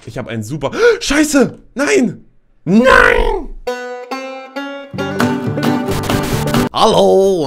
Ich habe einen super... Scheiße! Nein! Nein! Hallo!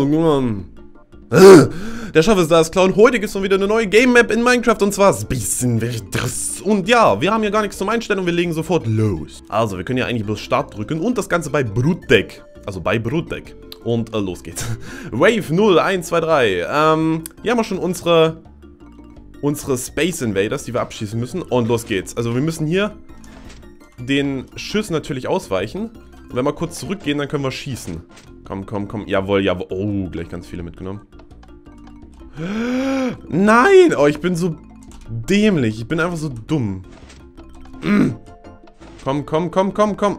Der Schaffestars Clown. Heute gibt es noch wieder eine neue Game Map in Minecraft und zwar Spießenwilders. Und ja, wir haben hier gar nichts zum Einstellen und wir legen sofort los. Also, wir können ja eigentlich bloß Start drücken und das Ganze bei Brutdeck. Also bei Brutdeck. Und los geht's. Wave 0, 1, 2, 3. Hier haben wir schon unsere Space Invaders, die wir abschießen müssen. Und los geht's. Also wir müssen hier den Schüssen natürlich ausweichen. Und wenn wir kurz zurückgehen, dann können wir schießen. Komm, komm, komm. Jawohl, jawohl. Oh, gleich ganz viele mitgenommen. Nein! Oh, ich bin so dämlich. Ich bin einfach so dumm. Komm, komm, komm, komm, komm.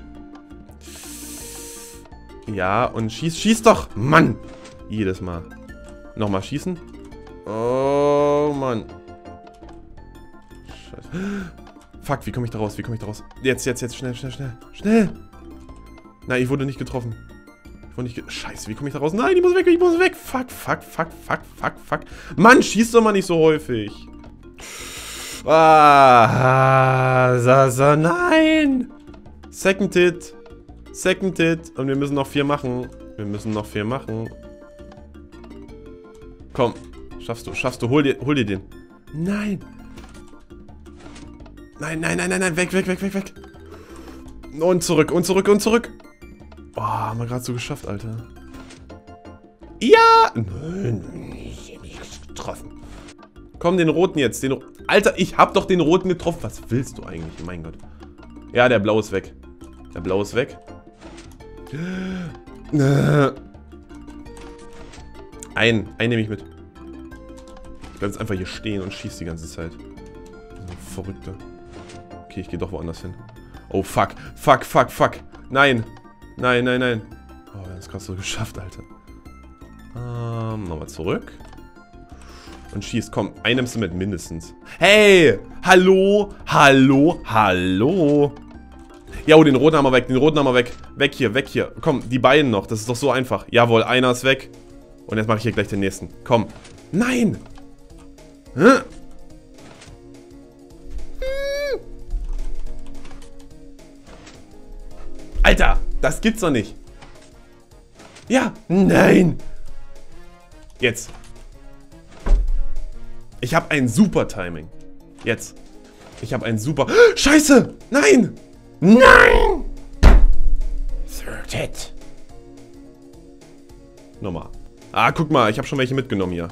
Ja, und schieß doch. Mann! Jedes Mal. Nochmal schießen. Oh, Mann. Scheiße. Fuck, wie komme ich da raus? Wie komme ich da raus? Jetzt, schnell, schnell, schnell. Schnell! Nein, ich wurde nicht getroffen. Scheiße, wie komme ich da raus? Nein, ich muss weg, ich muss weg. Fuck, fuck, fuck, fuck, fuck, fuck. Mann, schieß doch mal nicht so häufig. Nein! Second Hit. Second Hit. Und wir müssen noch 4 machen. Komm. Schaffst du. Hol dir den. Nein. Nein. Weg. Und zurück. Oh, haben wir gerade so geschafft, Alter. Ja! Nein. Ich hab mich getroffen. Komm, den roten jetzt. Alter, ich hab doch den roten getroffen. Was willst du eigentlich? Mein Gott. Ja, der blaue ist weg. Einen nehme ich mit. Ich bleib jetzt einfach hier stehen und schieß die ganze Zeit. So Verrückte. Okay, ich gehe doch woanders hin. Oh, fuck. Nein. Oh, wir haben es gerade so geschafft, Alter. Nochmal zurück. Und schießt. Komm, einen nimmst du mit, mindestens. Hey! Hallo! Ja, oh, den roten haben wir weg. Weg hier. Komm, die beiden noch. Das ist doch so einfach. Jawohl, einer ist weg. Und jetzt mache ich hier gleich den nächsten. Komm. Nein! Alter, das gibt's doch nicht. Ja, nein. Jetzt. Ich habe ein super Timing. Jetzt. Ich habe ein super... Scheiße! Nein! Third Hit. Nochmal. Guck mal, ich habe schon welche mitgenommen hier.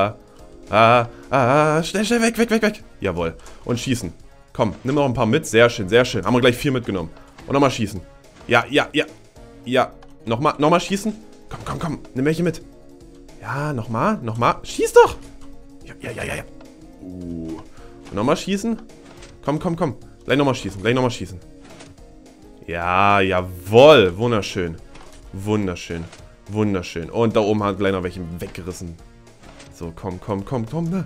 Schnell, weg. Jawohl. Und schießen. Komm, nimm noch ein paar mit. Sehr schön. Haben wir gleich 4 mitgenommen. Und nochmal schießen. Ja. Nochmal schießen. Komm. Nimm welche mit. Ja, nochmal. Schieß doch. Ja. Und nochmal schießen. Komm. Gleich nochmal schießen. Ja, jawohl. Wunderschön. Und da oben hat gleich noch welche weggerissen. So, komm. Ne?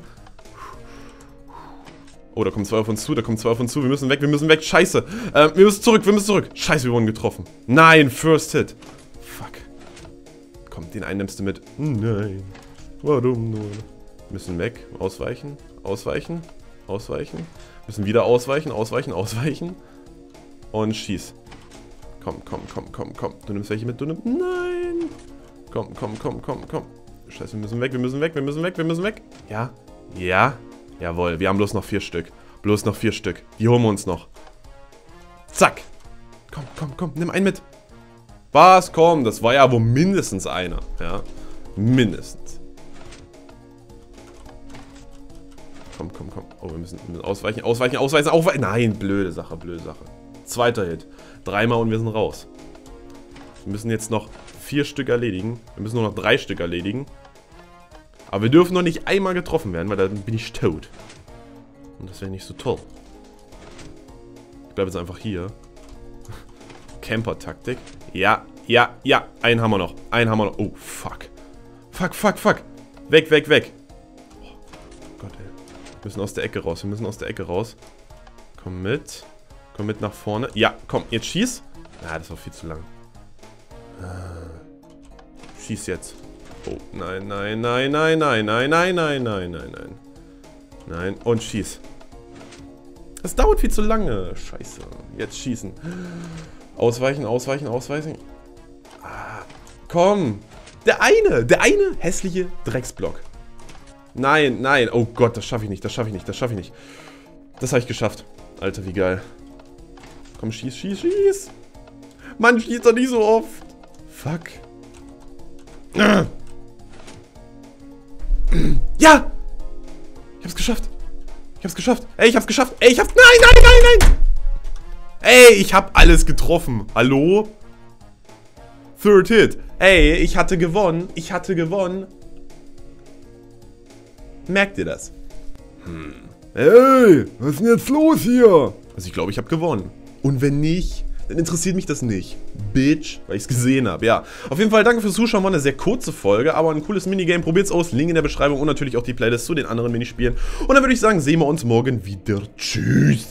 Oh, da kommen 2 auf uns zu. Wir müssen weg. Scheiße. Wir müssen zurück. Scheiße, wir wurden getroffen. Nein, First Hit. Fuck. Komm, den einen nimmst du mit. Nein. Warum nur? Wir müssen weg. Ausweichen. Müssen wieder ausweichen. Und schieß. Komm. Du nimmst welche mit. Nein. Komm. Scheiße, wir müssen weg. Ja. Jawohl, wir haben bloß noch 4 Stück. Die holen wir uns noch. Zack. Komm, nimm einen mit. Was? Komm, das war ja wohl mindestens einer. Ja, mindestens. Komm. Oh, wir müssen ausweichen. Nein, blöde Sache. Zweiter Hit. 3-mal und wir sind raus. Wir müssen jetzt noch 4 Stück erledigen. Wir müssen nur noch 3 Stück erledigen. Aber wir dürfen noch nicht einmal getroffen werden, weil dann bin ich tot. Und das wäre nicht so toll. Ich bleibe jetzt einfach hier. Camper-Taktik. Ja. Einen haben wir noch. Oh, fuck. Weg. Oh Gott, ey. Wir müssen aus der Ecke raus. Komm mit nach vorne. Ja, komm, jetzt schieß. Das war viel zu lang. Schieß jetzt. Oh, nein. Nein, und schieß. Das dauert viel zu lange. Scheiße. Jetzt schießen. Ausweichen, ausweichen, ausweichen. Ah, komm. Der eine hässliche Drecksblock. Nein, nein. Oh Gott, das schaffe ich nicht, das schaffe ich nicht, das schaffe ich nicht. Das habe ich geschafft. Alter, wie geil. Komm, schieß, schieß, schieß. Mann, schießt doch nicht so oft. Fuck. Ja! Ich hab's geschafft. Ich hab's geschafft. Ey, ich hab's geschafft. Ey, ich hab's... Nein, nein, nein, nein! Ey, ich hab alles getroffen. Hallo? Third Hit. Ey, ich hatte gewonnen. Ich hatte gewonnen. Merkt ihr das? Ey, was ist denn jetzt los hier? Also ich glaube, ich habe gewonnen. Und wenn nicht, dann interessiert mich das nicht. Bitch, weil ich es gesehen habe. Ja, auf jeden Fall danke fürs Zuschauen. War eine sehr kurze Folge, aber ein cooles Minigame. Probiert's aus. Link in der Beschreibung und natürlich auch die Playlist zu den anderen Minispielen. Und dann würde ich sagen, sehen wir uns morgen wieder. Tschüss.